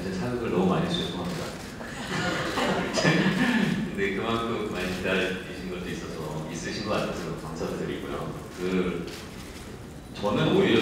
제 사극을 너무 많이 해서 죄송합니다. 근데 그만큼 많이 기다리신 것도 있으신 것 같아서 감사드리고요. 저는 오히려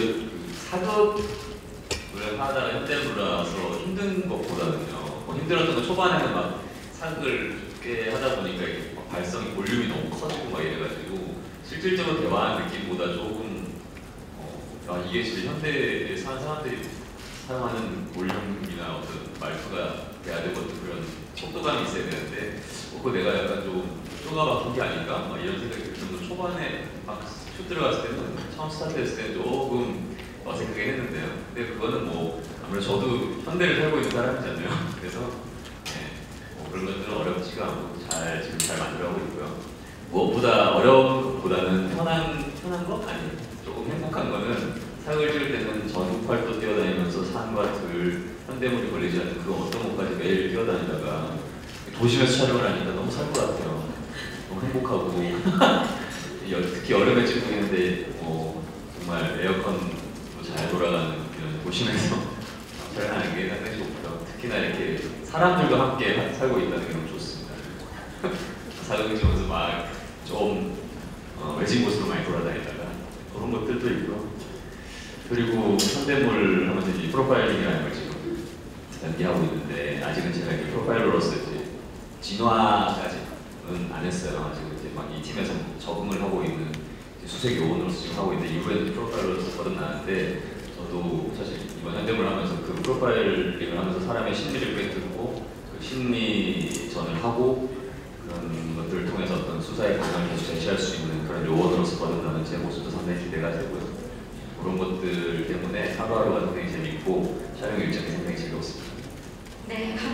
사극을 하다가 현대물을 나와서 힘든 것보다는요, 힘들었던 건 초반에는 막 사극을 꽤 하다 보니까 막 발성이 볼륨이 너무 커지고 막 이래가지고 실질적으로 대화하는 느낌보다 조금 이게 진짜 현대에 사는 사람들이 사용하는 볼륨이나 어떤 말투가 돼야 되고 그런 속도감이 있어야 되는데 그거 내가 약간 좀 쪼가 박힌 게 아닌가? 막 이런 생각이 들면서 초반에 막 슛 들어갔을 때는 처음 스타트했을 때는 조금 어색하게 했는데요. 근데 그거는 뭐 아무래도 저도 현대를 살고 있는 사람이잖아요. 그래서 그런 것들은 어렵지가 않고 지금 잘 만들어가고 있고요. 무엇보다 어려운 것보다는 편한 거? 아니에요. 조금 행복한 거는 사극을 찍을 때는 전국팔도 뛰어다니면서 산과 들, 현대물이 걸리지 않는 그 어떤 곳까지 매일 뛰어다니다가 도심에서 촬영을 하니까 너무 살 것 같아요. 너무 행복하고 특히 여름에 찍고 있는데 정말 에어컨도 잘 돌아가는 이런 도심에서 촬영하는 게 상당히 좋고요. 특히나 이렇게 사람들과 함께 살고 있다는 게 너무 좋습니다. 사극을 찍으면서 막 좀 외진 곳으로 많이 돌아다니다가 그런 것들도 있고요. 그리고 현대물 하면서 이제 프로파일링이라는 걸 지금 연기하고 있는데 아직은 제가 이렇게 프로파일러로서 이제 진화까지는 안 했어요. 아직 이제 막 이 팀에서 적응을 하고 있는 수색 요원으로서 지금 하고 있는데 이후에는 프로파일러로서 거듭나는데 저도 사실 이번 현대물 하면서 그 프로파일링을 하면서 사람의 심리를 꿰뚫고 그 심리전을 하고 그런 것들을 통해서 어떤 수사의 방향을 계속 제시할 수 있는 그런 요원으로서 거듭나는 제 모습도 상당히 기대가 되고요. 그런 것들 때문에 하루하루가 상당히 재밌고 촬영 일정이 상당히 즐겁습니다. 네.